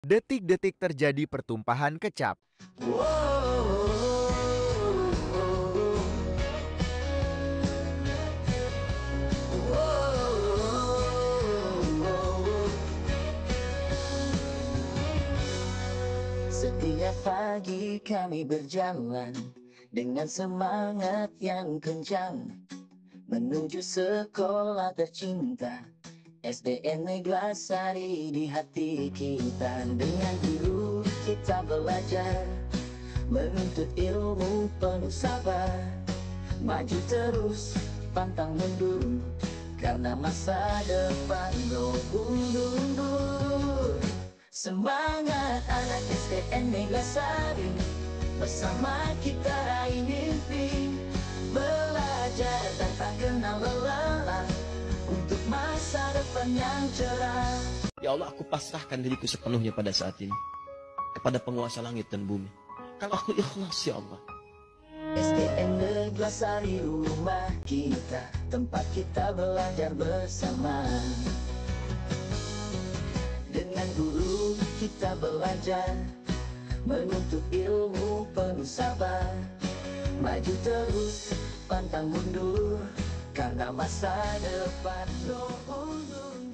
Detik-detik terjadi pertumpahan kecap. Setiap pagi kami berjalan dengan semangat yang kencang menuju sekolah tercinta SDN Neglasari di hati kita. Dengan guru kita belajar menuntut ilmu penuh sabar, maju terus pantang mundur karena masa depan mundur. Semangat anak SDN Neglasari, bersama kita raih mimpi, belajar tanpa kenal lelah untuk masa depan yang cerah. Ya Allah, aku pasrahkan diriku sepenuhnya pada saat ini kepada penguasa langit dan bumi. Kalau aku ikhlas, ya Allah. SDN Neglasari rumah kita, tempat kita belajar bersama. Dengan guru kita belajar menuntut ilmu penuh sabar, maju terus pantang mundur karena masa depan mundur.